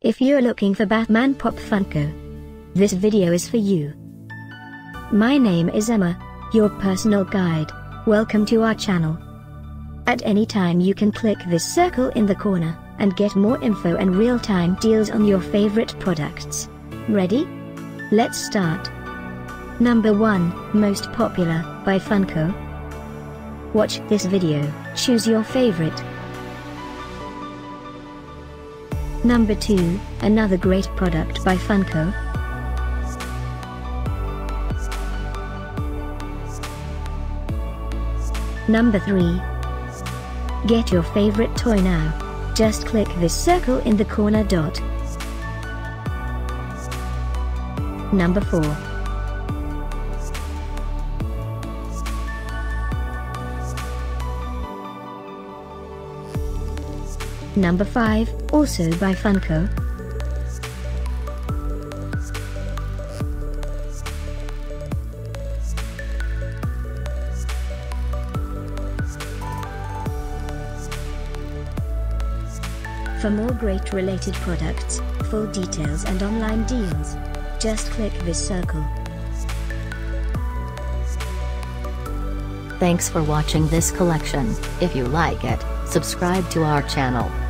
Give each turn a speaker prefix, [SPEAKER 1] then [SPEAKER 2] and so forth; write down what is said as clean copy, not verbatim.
[SPEAKER 1] If you're looking for Batman Pop Funko, this video is for you. My name is Emma, your personal guide. Welcome to our channel. At any time you can click this circle in the corner, and get more info and real-time deals on your favorite products. Ready? Let's start. Number 1, Most Popular, by Funko. Watch this video, choose your favorite. Number 2, another great product by Funko. Number 3. Get your favorite toy now. Just click this circle in the corner dot. Number 4. Number 5, also by Funko. For more great related products, full details and online deals, just click this circle.
[SPEAKER 2] Thanks for watching this collection. If you like it, subscribe to our channel.